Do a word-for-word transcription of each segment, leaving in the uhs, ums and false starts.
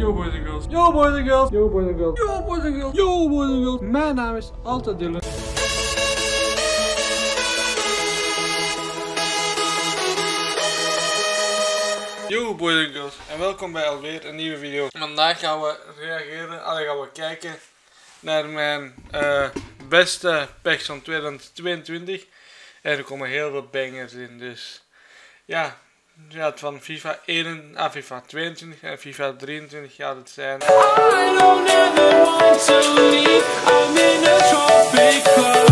Yo boys and girls. Yo boys and girls. Yo boys and girls. Yo boys and girls. Yo boys and girls. Mijn naam is altijd Dylan. Yo boys and girls. En welkom bij alweer een nieuwe video. Vandaag gaan we reageren. Allee, gaan we kijken naar mijn uh, beste packs van tweeduizend tweeëntwintig. En er komen heel veel bangers in. Dus ja. Ja, het van FIFA één, ah, FIFA tweeëntwintig en FIFA drieëntwintig gaat het zijn. I don't ever want to leave. I'm in a tropic club.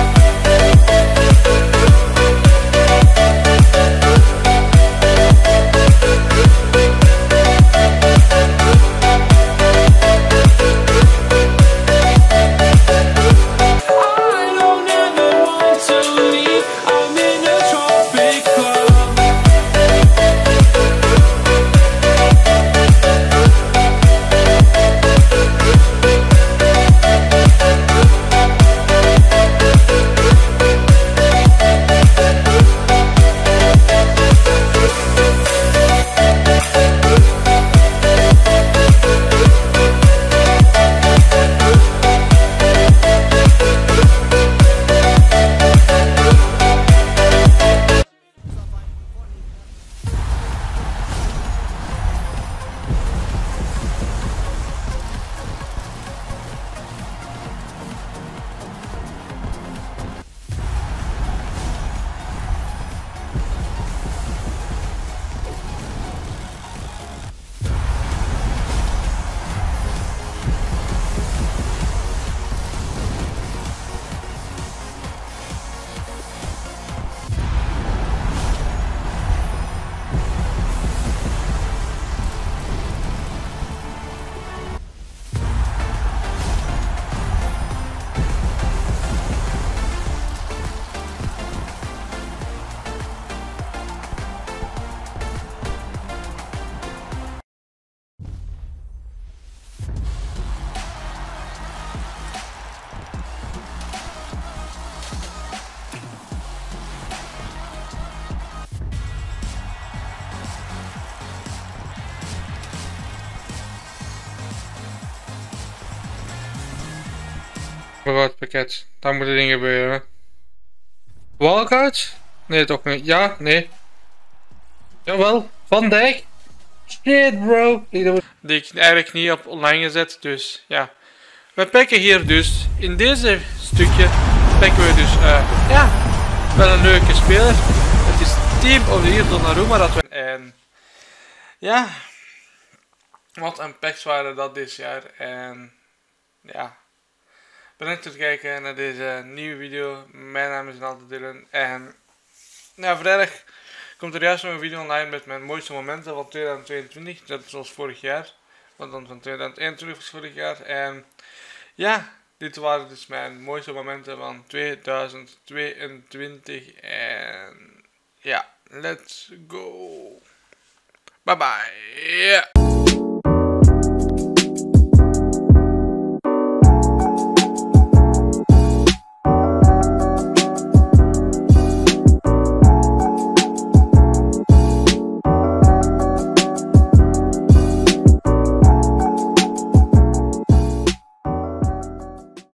Groot pakket, daar moeten dingen gebeuren. Walkout? Nee, toch niet. Ja, nee. Jawel, Van Dijk. Shit bro. Die ik eigenlijk niet op online gezet, dus ja. We pakken hier dus, in deze stukje, pakken we dus, uh, ja, wel een leuke speler. Het is Team of the Year Donnarumma dat we... En ja, wat een packs waren dat dit jaar. En ja. Bedankt voor het kijken naar deze nieuwe video. Mijn naam is altijd Dylan. En ja, vrijdag komt er juist nog een video online met mijn mooiste momenten van tweeduizend tweeëntwintig. Dat is zoals vorig jaar. Want dan van tweeduizend eenentwintig was vorig jaar. En ja, dit waren dus mijn mooiste momenten van tweeduizend tweeëntwintig. En ja, let's go. Bye bye.